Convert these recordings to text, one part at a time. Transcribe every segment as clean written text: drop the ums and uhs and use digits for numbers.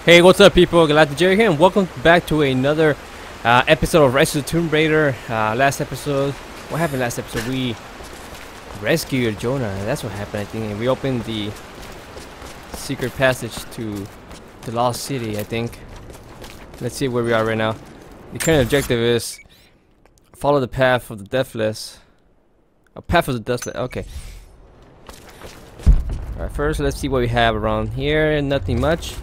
Hey, what's up, people? GalacticJerry here, and welcome back to another episode of Rise of the Tomb Raider. Last episode, what happened last episode? We rescued Jonah. That's what happened, I think. And we opened the secret passage to the Lost City, I think. Let's see where we are right now. The current objective is follow the path of the Deathless. A path of the Deathless. Okay. Alright, first let's see what we have around here. Nothing much.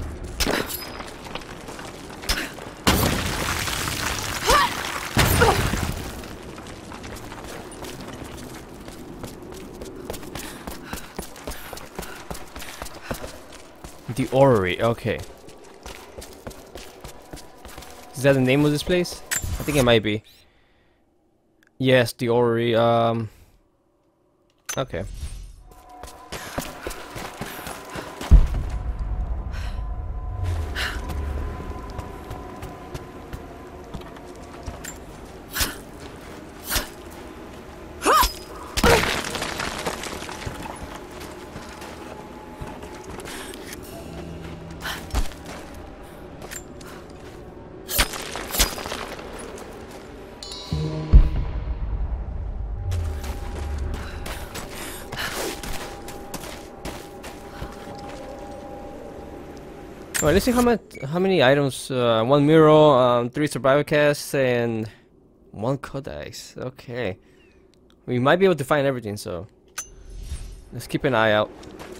The Orrery, okay. Is that the name of this place? I think it might be. Yes, the Orrery, okay. Alright, let's see how many items. One mural, 3 survival casts, and 1 codex. Okay, we might be able to find everything, so let's keep an eye out.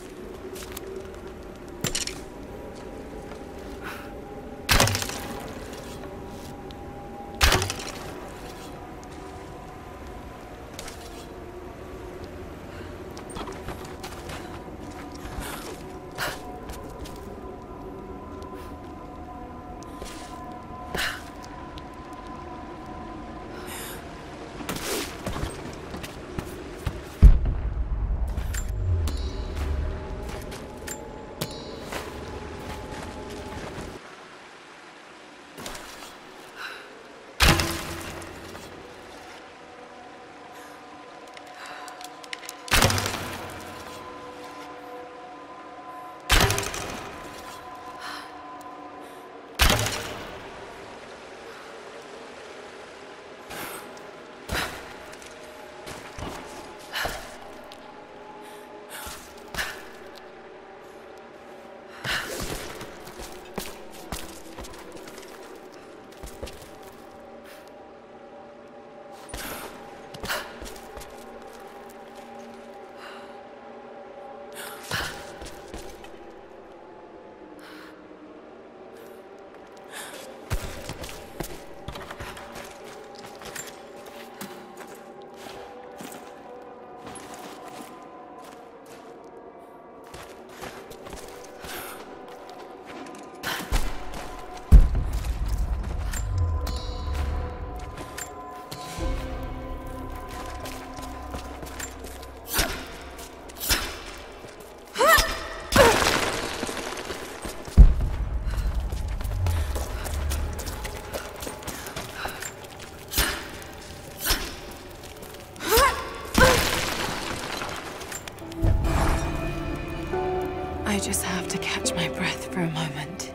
I just have to catch my breath for a moment.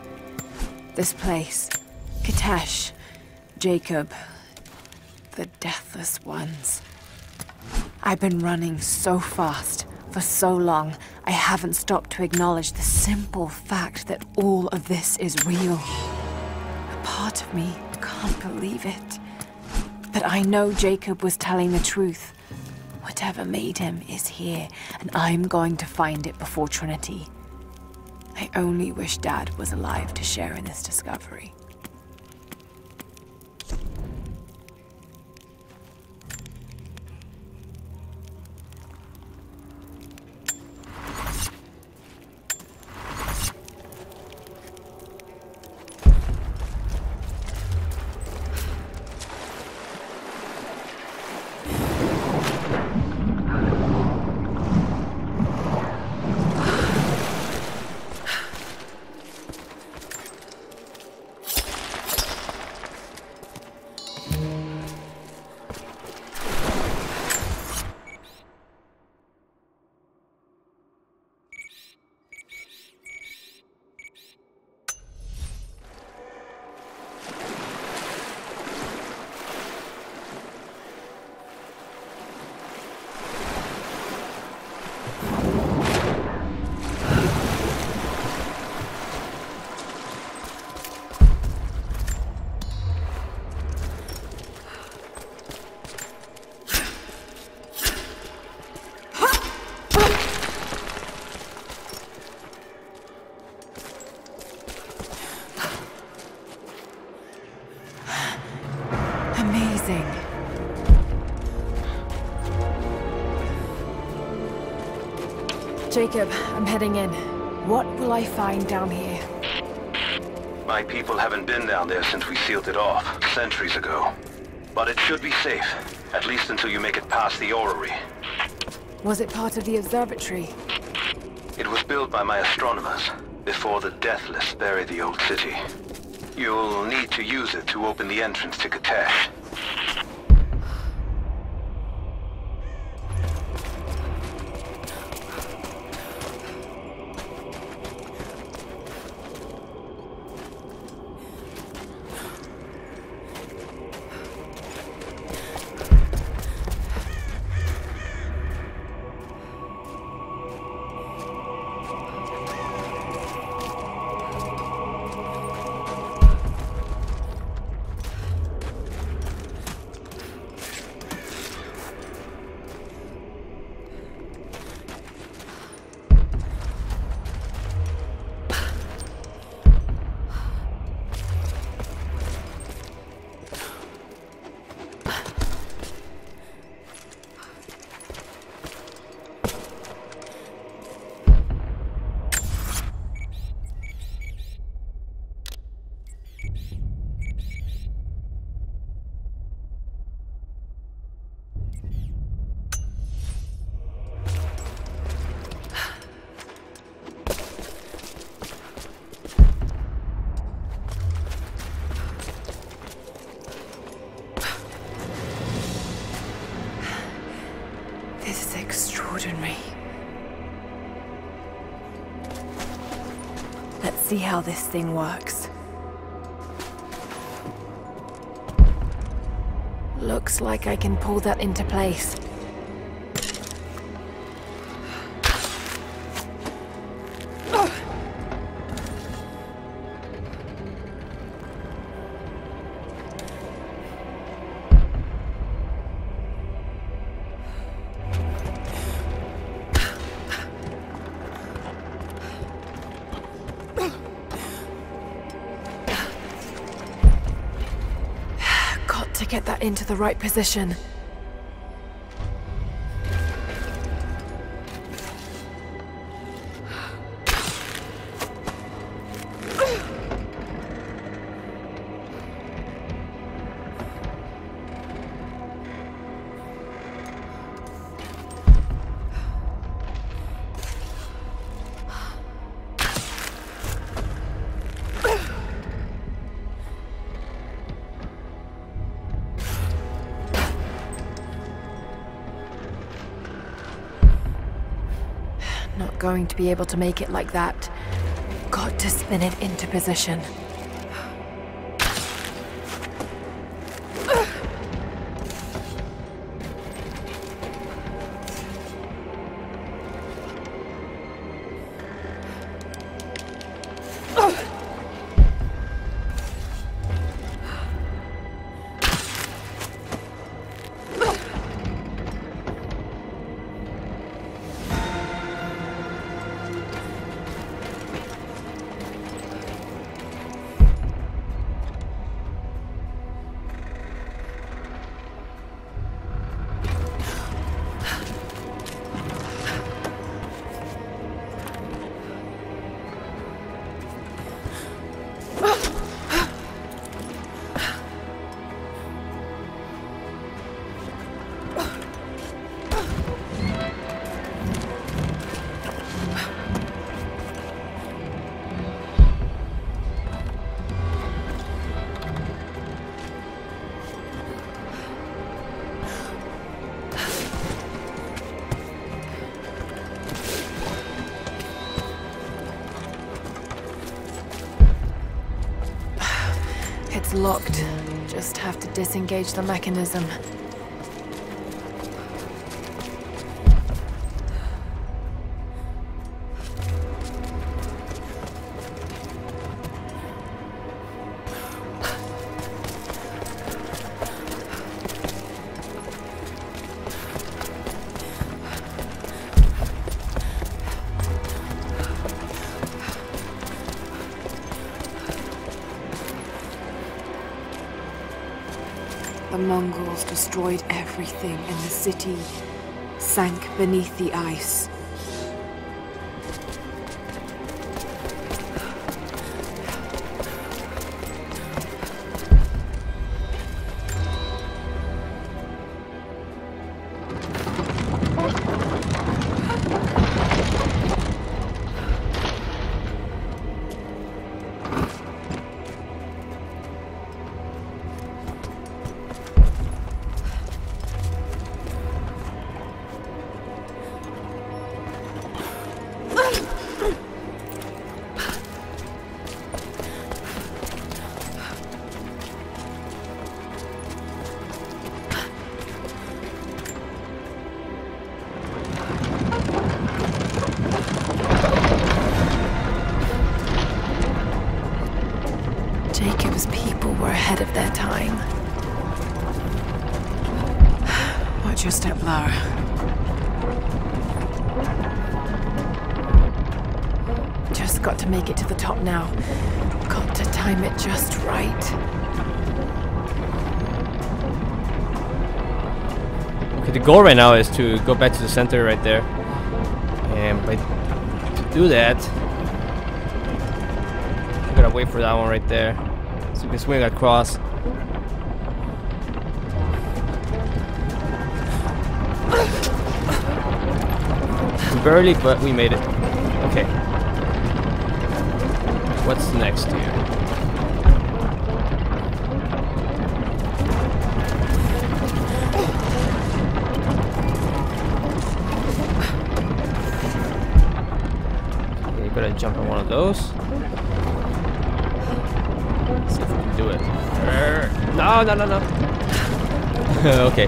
This place, Kitezh, Jacob, the Deathless ones. I've been running so fast for so long, I haven't stopped to acknowledge the simple fact that all of this is real. A part of me can't believe it. But I know Jacob was telling the truth. Whatever made him is here, and I'm going to find it before Trinity. I only wish Dad was alive to share in this discovery. amazing. Jacob, I'm heading in. What will I find down here? My people haven't been down there since we sealed it off, centuries ago. But it should be safe, at least until you make it past the Orrery. Was it part of the observatory? It was built by my astronomers, before the Deathless buried the old city. You'll need to use it to open the entrance to Kitezh. This is extraordinary. Let's see how this thing works. Looks like I can pull that into place. Get that into the right position. Not going to be able to make it like that. Got to spin it into position. It's locked. Just have to disengage the mechanism. The Mongols destroyed everything, and the city sank beneath the ice. Jacob's people were ahead of their time. Watch your step, Lara. Just got to make it to the top now. Got to time it just right. Okay, the goal right now is to go back to the center right there. And to do that, I'm gonna wait for that one right there, so we can swing across. Barely, but we made it. Okay. What's next here? Okay, gotta jump on one of those. See if we can do it. No, no, no, no. Okay.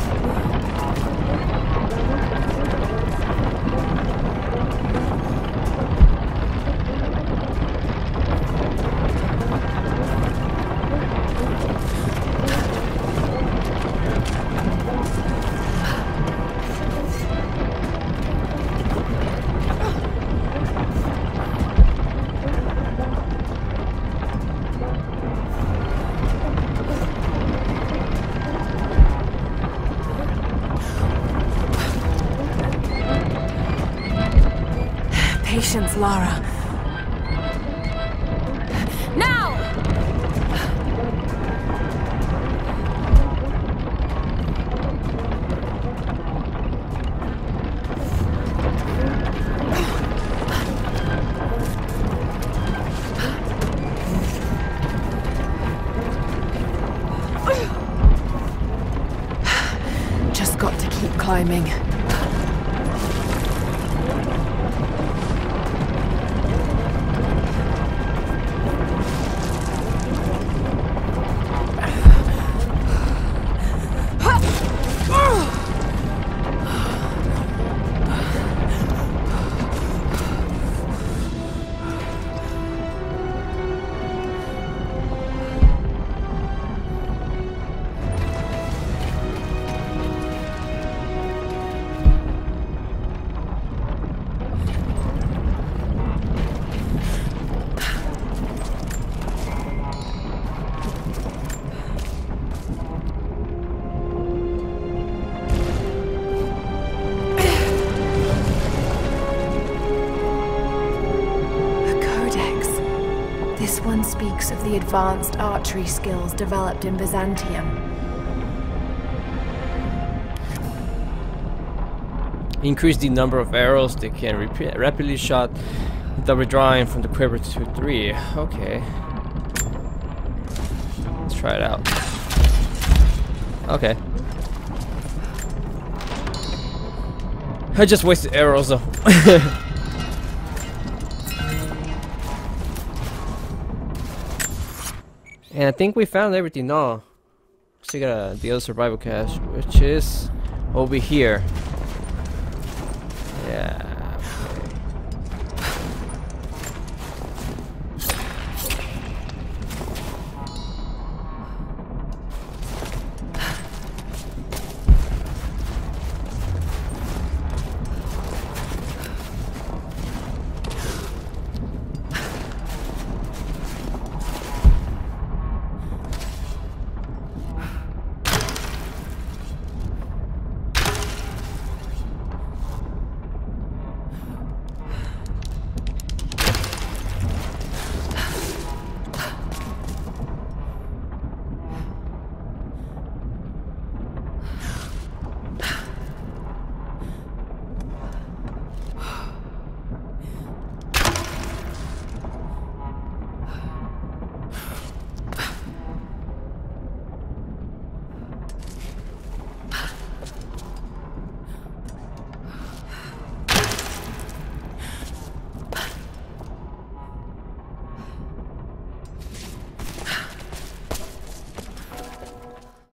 Patience, Lara. Now! Just got to keep climbing. This one speaks of the advanced archery skills developed in Byzantium. Increase the number of arrows they can rapidly shot without withdrawing from the quiver to 3. Okay. Let's try it out. Okay. I just wasted arrows though. And I think we found everything. No. Still got the other survival cache, which is over here.